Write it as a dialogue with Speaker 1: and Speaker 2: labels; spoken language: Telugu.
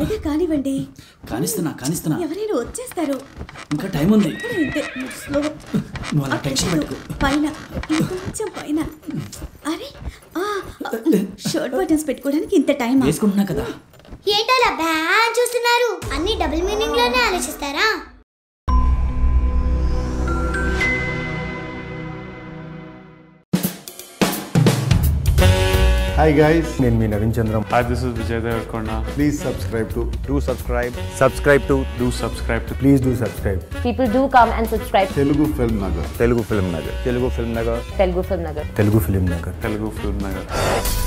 Speaker 1: త్వరగా కానివ్వండి.
Speaker 2: కానిస్తున్నా.
Speaker 1: ఎవరైనా వచ్చేస్తారు.
Speaker 2: ఇంకా టైం ఉంది.
Speaker 1: స్లో.
Speaker 2: నువ్వు అలా టెన్షన్ పెట్టుకో.
Speaker 1: పైన ఇంకొంచెం పైన. అరే షర్ట్ బటన్స్ పెట్టుకోవడానికి ఇంత టైం
Speaker 2: వేసుకుంటున్నా కదా.
Speaker 3: ఏంటలా బ్యాన్ చూస్తున్నారు? అన్ని డబుల్ మీనింగ్ లోనే ఆలోచిస్తారా?
Speaker 4: Hi guys, నేను మీ Naveen Chandram.
Speaker 5: Hi, this is Vijay Devarkonda.
Speaker 4: Please subscribe to.
Speaker 5: Do subscribe. Do subscribe to.
Speaker 4: Please do subscribe.
Speaker 6: People do come and subscribe.
Speaker 4: Telugu Film Nagar.
Speaker 5: Telugu Film Nagar.
Speaker 6: Telugu Film Nagar.
Speaker 4: Telugu Film Nagar.
Speaker 5: Telugu Film Nagar.